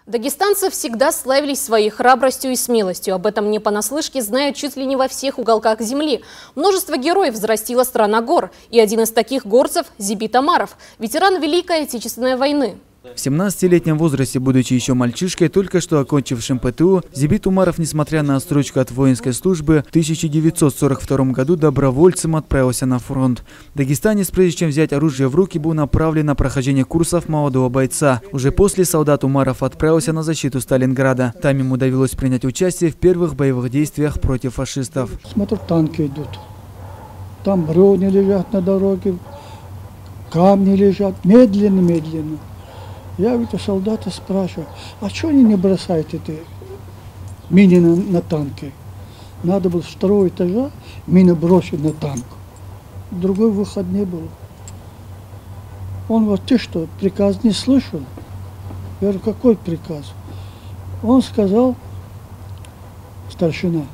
Дагестанцы всегда славились своей храбростью и смелостью. Об этом не понаслышке знают чуть ли не во всех уголках земли. Множество героев взрастила страна гор. И один из таких горцев – Зибит Омаров, ветеран Великой Отечественной войны. В 17-летнем возрасте, будучи еще мальчишкой, только что окончившим ПТУ, Зибит Омаров, несмотря на отсрочку от воинской службы, в 1942 году добровольцем отправился на фронт. Дагестанец, прежде чем взять оружие в руки, был направлен на прохождение курсов молодого бойца. Уже после солдат Омаров отправился на защиту Сталинграда. Там ему довелось принять участие в первых боевых действиях против фашистов. Смотрю, танки идут. Там брони лежат на дороге, камни лежат, медленно. Я у солдата спрашиваю, а что они не бросают эти мины на танки? Надо было с второго этажа мины бросить на танк. Другой выход не было. Он говорит, ты что, приказ не слышал? Я говорю, какой приказ? Он сказал, старшина,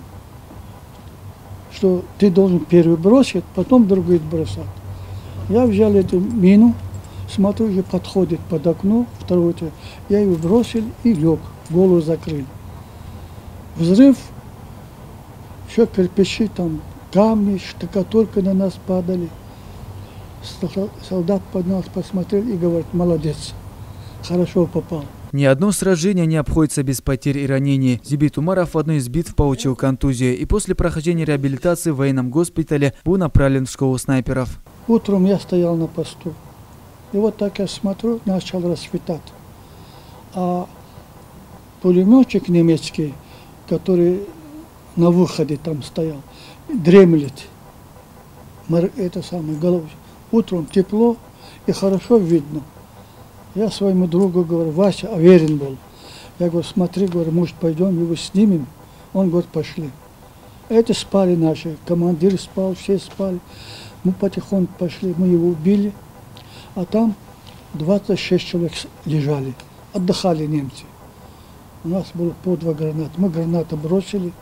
что ты должен первый бросить, потом другой бросать. Я взял эту мину. Смотрю, уже подходит под окно, второй этаж. Я его бросил и лег, голову закрыл. Взрыв, еще кирпичи, там камни, штукатурка на нас падали. Солдат поднялся, посмотрел и говорит, молодец, хорошо попал. Ни одно сражение не обходится без потерь и ранений. Зибит Омаров в одной из битв получил контузию и после прохождения реабилитации в военном госпитале был направлен в школу снайперов. Утром я стоял на посту. И вот так я смотрю, начал расцветать. А пулеметчик немецкий, который на выходе там стоял, дремлет. Это самое, голову. Утром тепло и хорошо видно. Я своему другу говорю, Вася, уверен был. Я говорю, смотри, говорю, может пойдем его снимем? Он говорит, пошли. Это спали наши, командир спал, все спали. Мы потихоньку пошли, мы его убили. А там 26 человек лежали, отдыхали немцы. У нас было по 2 гранаты. Мы гранаты бросили.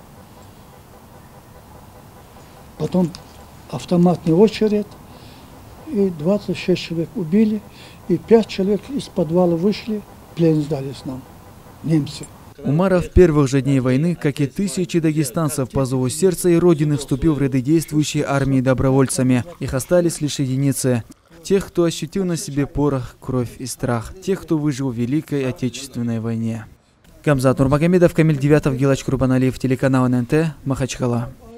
Потом автоматный очередь. И 26 человек убили. И 5 человек из подвала вышли, плен сдались нам, немцы. Омаров в первых же дней войны, как и тысячи дагестанцев по зову сердца и родины, вступил в ряды действующей армии добровольцами. Их остались лишь единицы. Тех, кто ощутил на себе порох, кровь и страх. Тех, кто выжил в Великой Отечественной войне. Камзат Нурмагомедов, Камиль Девятов, Гилач Курбаналиев, телеканал ННТ, Махачкала.